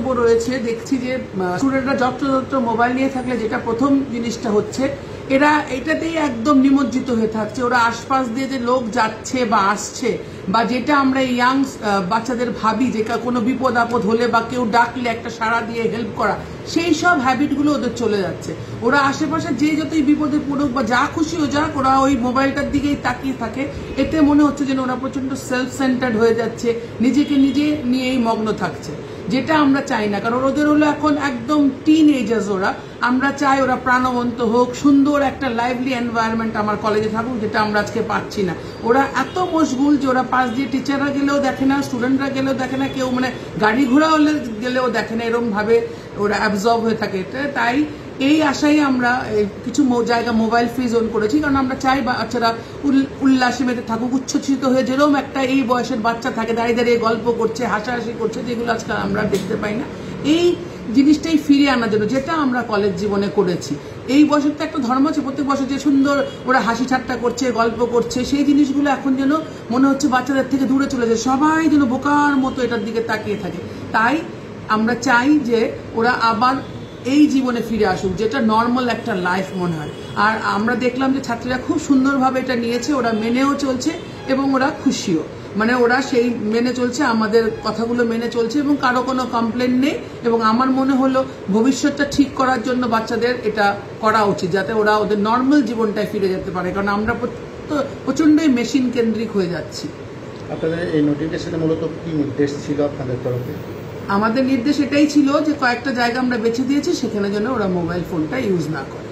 রয়েছে দেখছি যে স্টুডেন্টরা যত্রতত্র মোবাইল নিয়ে থাকলে যেটা প্রথম জিনিসটা হচ্ছে এরা এটাতেই একদম নিমজ্জিত হয়ে থাকছে। ওরা আশপাশ দিয়ে যে লোক যাচ্ছে বা আসছে বা যেটা আমরা ইয়াং বাচ্চাদের ভাবি যে কোনো বিপদ আপদ হলে বা কেউ ডাকলে একটা সাড়া দিয়ে হেল্প করা, সেই সব হ্যাবিটগুলো ওদের চলে যাচ্ছে। ওরা আশেপাশে যে যতই বিপদে পড়ুক বা যা খুশি ও যাক, ওরা ওই মোবাইলটার দিকেই তাকিয়ে থাকে। এতে মনে হচ্ছে যেন ওরা প্রচন্ড সেলফ সেন্টার্ড হয়ে যাচ্ছে, নিজেকে নিজে নিয়েই মগ্ন থাকছে, যেটা আমরা চাই না। কারণ ওদের হলো এখন একদম টিন এজার্স ওরা। আমরা চাই ওরা প্রাণবন্ত হোক, সুন্দর একটা লাইভলি এনভায়রনমেন্ট আমার কলেজে থাকুক, যেটা আমরা আজকে পাচ্ছি না। ওরা এত মশগুল যে ওরা পাশ দিয়ে টিচাররা গেলেও দেখে না, স্টুডেন্টরা গেলেও দেখে না, কেউ মানে গাড়ি ঘোড়া হলে গেলেও দেখে না, এরকম ভাবে ওরা অ্যাবজর্ব হয়ে থাকে। তাই এই আশায় আমরা কিছু জায়গা মোবাইল ফ্রি জোন করেছি, কারণ আমরা চাই বাচ্চারা উল্লাসে মেতে থাকুক, উচ্ছ্বসিত হয়ে যেরকম একটা এই বয়সের বাচ্চা থাকে দাঁড়িয়ে দাঁড়িয়ে গল্প করছে, হাসাহাসি করছে, যেগুলো আজকাল আমরা দেখতে পাই না। এই জিনিসটাই ফিরিয়ে আনার জন্য যেটা আমরা কলেজ জীবনে করেছি। এই বছর তো একটা ধর্ম আছে, প্রত্যেক বছর যে সুন্দর ওরা হাসি ঠাট্টা করছে, গল্প করছে, সেই জিনিসগুলো এখন যেন মনে হচ্ছে বাচ্চাদের থেকে দূরে চলে যায়, সবাই যেন বোকার মতো এটার দিকে তাকিয়ে থাকে। তাই আমরা চাই যে ওরা আবার এই জীবনে ফিরে আসুক, যেটা নর্মাল একটা লাইফ মনে হয়। আর আমরা দেখলাম যে ছাত্রীরা খুব সুন্দরভাবে এটা নিয়েছে, ওরা মেনেও চলছে এবং ওরা খুশিও। মানে ওরা সেই মেনে চলছে, আমাদের কথাগুলো মেনে চলছে এবং কারো কোনো কমপ্লেন নেই। এবং আমার মনে হলো ভবিষ্যৎটা ঠিক করার জন্য বাচ্চাদের এটা করা উচিত, যাতে ওরা ওদের নর্মাল জীবনটায় ফিরে যেতে পারে। কারণ আমরা প্রচন্ডই মেশিন কেন্দ্রিক হয়ে যাচ্ছি। আপনাদের এই নোটিফিকেশনে মূলত কি নির্দেশ ছিল আপনাদের তরফে? আমাদের নির্দেশ এটাই ছিল যে কয়েকটা জায়গা আমরা বেছে দিয়েছি, সেখানে যেন ওরা মোবাইল ফোনটা ইউজ না করে।